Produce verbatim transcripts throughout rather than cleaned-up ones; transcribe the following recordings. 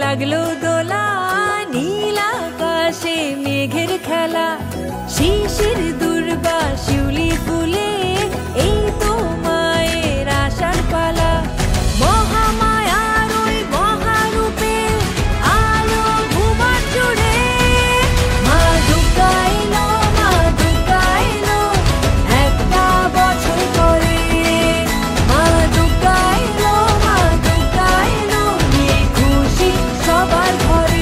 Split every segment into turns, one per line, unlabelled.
লাগলো দোলা, নীল আকাশে মেঘের খেলা, শিশির দুর্বা শিউলি ফুলে, এই তো মায়ের আশার পালা। মহামায়ার ওই মহারূপে আলো ভুবন জুড়ে, মা দুর্গা এলো, মা দুর্গা এলো একটা বছর পরে। মা দুর্গা এলো, মা দুর্গা এলো নিয়ে খুশি সবার ঘরে।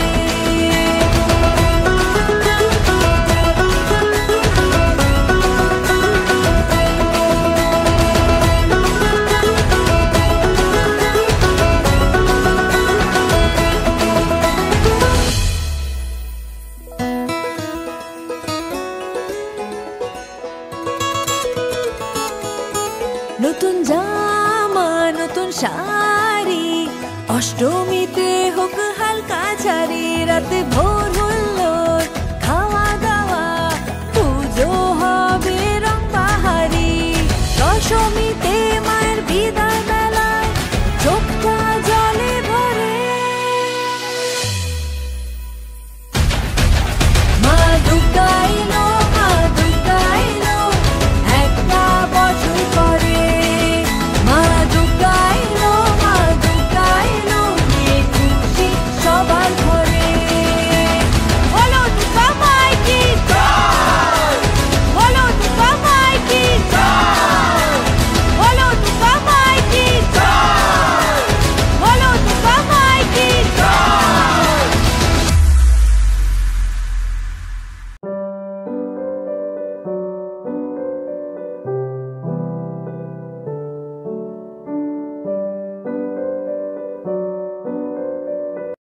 নতুন জামা নতুন শাড়ি, অষ্টমীতে হোক হালকা ঝাড়ি, রাতে ভোর